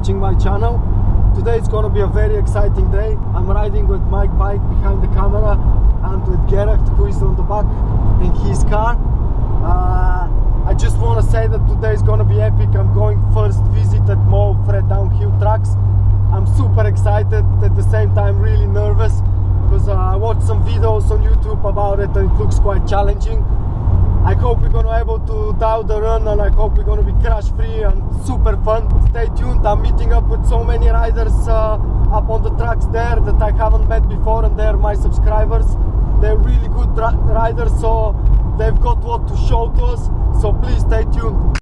watching my channel. Today it's gonna be a very exciting day. I'm riding with my bike behind the camera and with Gerard, who is on the back in his car. I just want to say that today is gonna be epic. I'm going first visit at MOELFRE downhill tracks. I'm super excited, at the same time really nervous, because I watched some videos on YouTube about it and it looks quite challenging. I hope we're gonna be able to dial the run, and I hope we're gonna be crash free and super fun. Stay tuned. I'm meeting up with so many riders up on the tracks there that I haven't met before, and they're my subscribers. They're really good riders, so they've got what to show to us, so please stay tuned.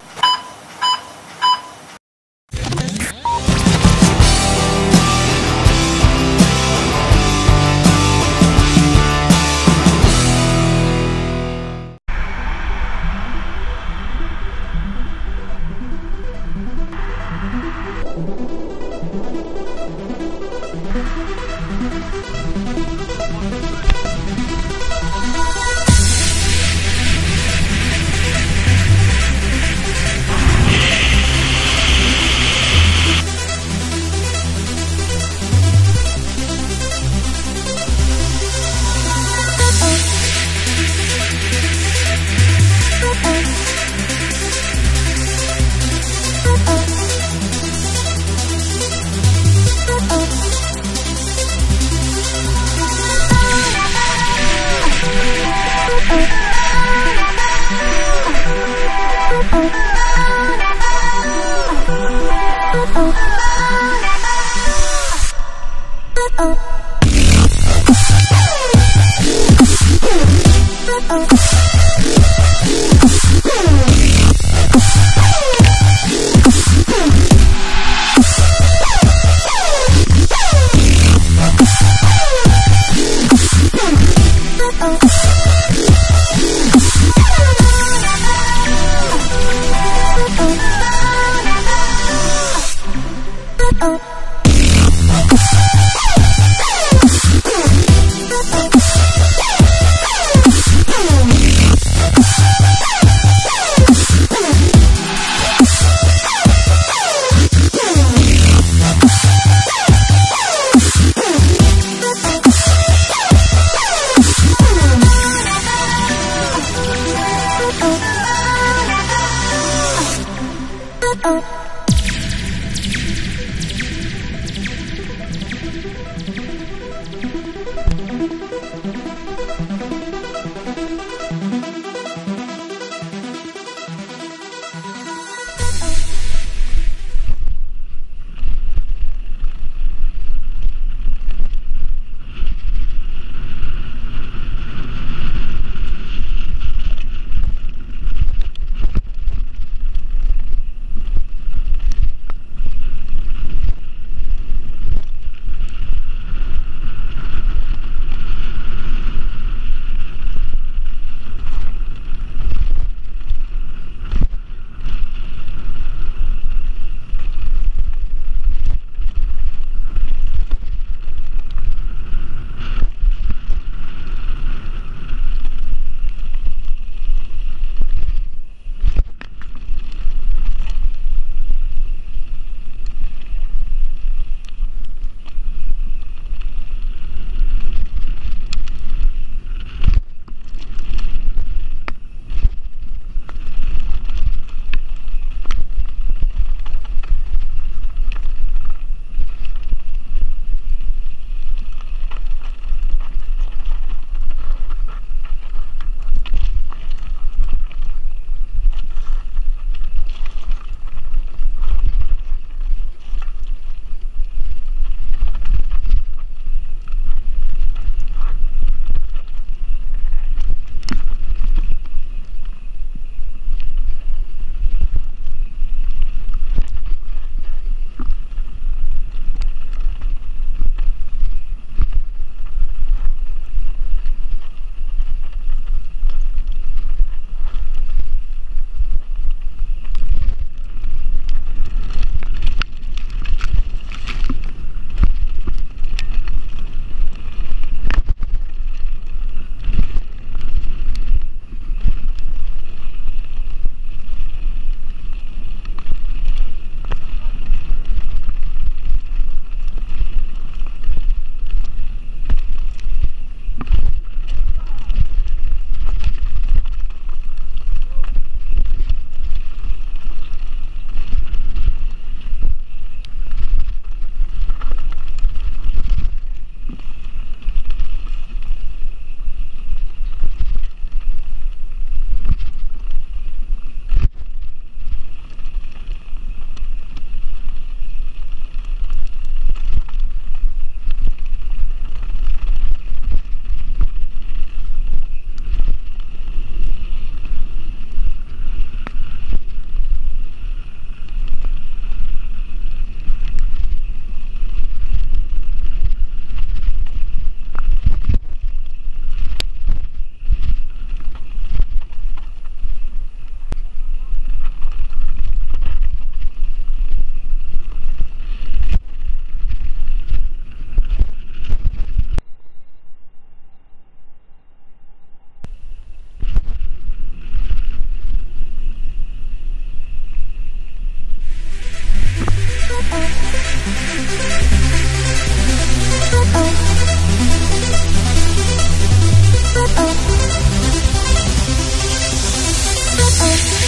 Oh,